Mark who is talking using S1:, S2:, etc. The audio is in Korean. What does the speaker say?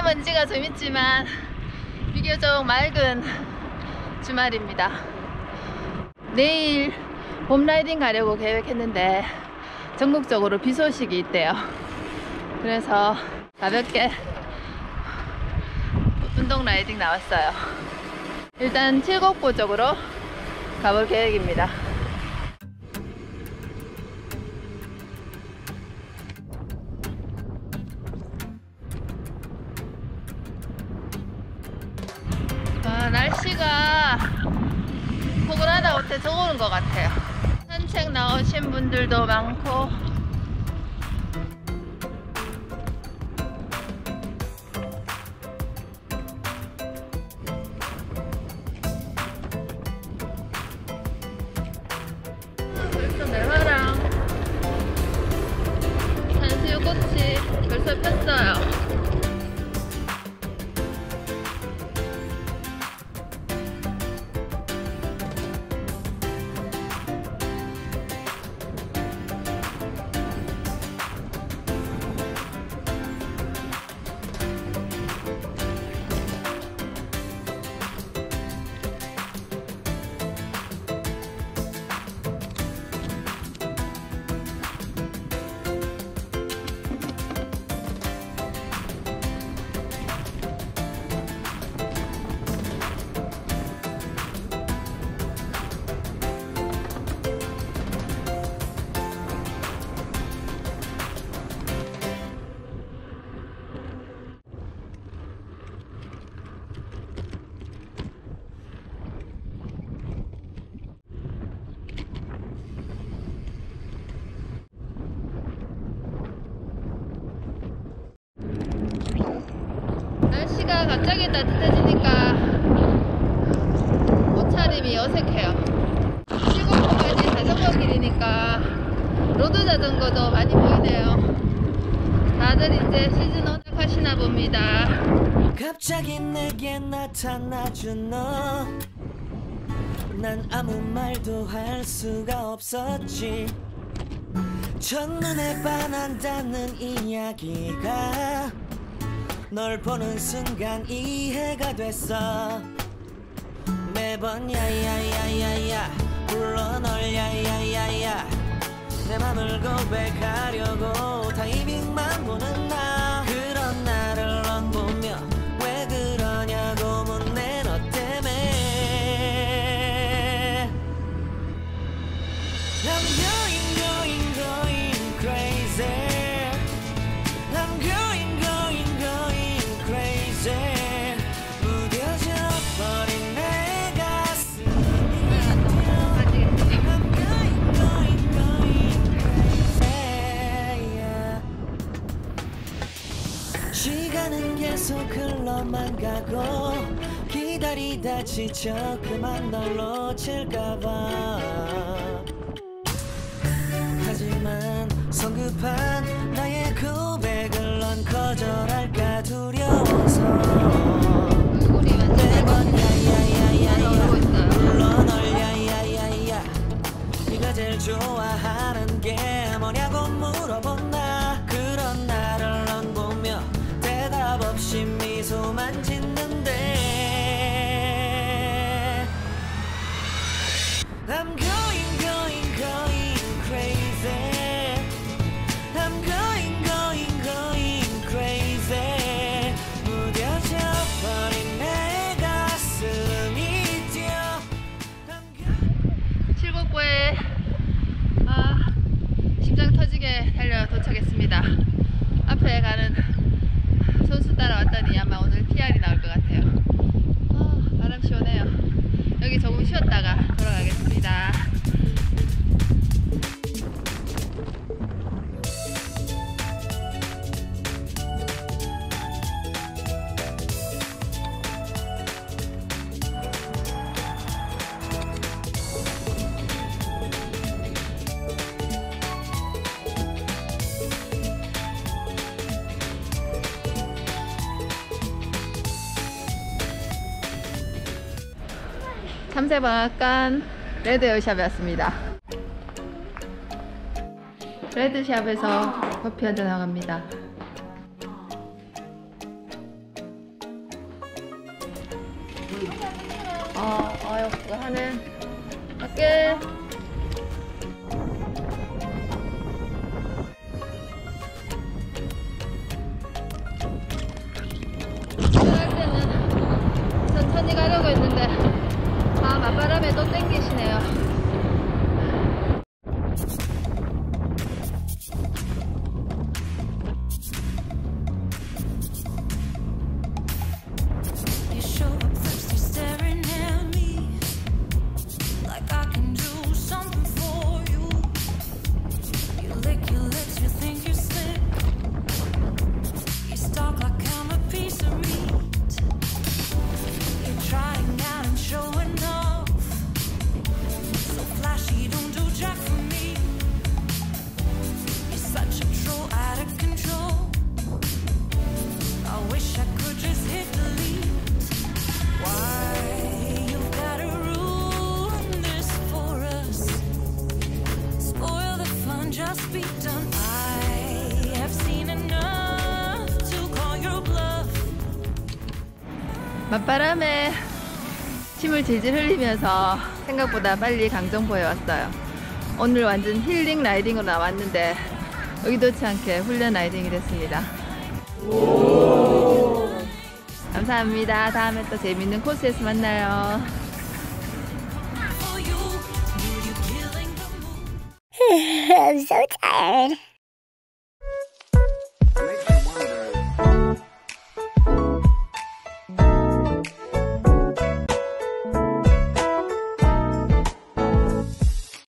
S1: 미세먼지가 좀 있지만 비교적 맑은 주말입니다. 내일 봄라이딩 가려고 계획했는데 전국적으로 비 소식이 있대요. 그래서 가볍게 운동 라이딩 나왔어요. 일단 칠곡보 쪽으로 가볼 계획입니다. 날씨가 포근하다고 때 더우는 것 같아요. 산책 나오신 분들도 많고 벌써 매화랑 산수유꽃이 벌써 폈어요. 날씨가 갑자기 따뜻해지니까 옷차림이 어색해요. 칠곡보까지 자전거 길이니까 로드 자전거도 많이 보이네요. 다들 이제 시즌 오작하시나 봅니다.
S2: 갑자기 내게 나타나준 너, 난 아무 말도 할 수가 없었지. 첫눈에 반한다는 이야기가 널 보는 순간 이해가 됐어. 매번 야야야야야 불러 널 야야야야, 내 맘을 고백하려고 타이밍만 보는 나. 그런 나를 넌 보며 왜 그러냐고 묻네. 너 때문에 I'm going crazy. I'm going crazy. 무뎌져 버린 내 가슴이 뛰어. I'm going crazy. 시간은 계속 흘러만 가고 기다리다 지쳐 그만 널 놓칠까봐. 하지만 성급한 나의 고백을 넌 거절할까 두려워서 매번 야야야야야 불러 널 야야야야. 네가 제일 좋아하는 게 뭐냐고 물어본 나. 그런 나를 넌 보며 대답 없이 미소만 짓는데 I'm going crazy. I'm going crazy. 무뎌져 버린 내 가슴이 뛰어.
S1: 칠곡보에 심장 터지게 달려 도착했습니다. 앞에 가는 선수 따라왔더니 아마 오늘 PR이 나올 것 같아요. 바람 시원해요. 여기 조금 쉬었다가 돌아가겠습니다. 참새방앗간 레드샷에 왔습니다. 레드샷에서 커피 한잔 나갑니다. 아유, 그거 하네. 갈게. 할 때는 천천히 가려고 했는데, 맞바람에 또 땡기시네요.
S2: You show up thirsty, staring at me like I can do something for you. You lick your lips, you think you're slick. You stalk like I'm a piece of meat. You're trying out and showing off. So flashy, don't do jack for me. You're such a troll, out of control. I wish I could just hit delete. Why you gotta ruin this for us? Spoil the fun, just be done. I have seen enough to call your bluff.
S1: 맞바람에 침을 질질 흘리면서 생각보다 빨리 강정포에 왔어요. 오늘 완전 힐링 라이딩으로 나왔는데 의도치 않게 훈련 라이딩이 됐습니다. 감사합니다. 다음에 또 재밌는 코스에서 만나요.
S2: For you, you killing the mood.
S3: I'm so tired.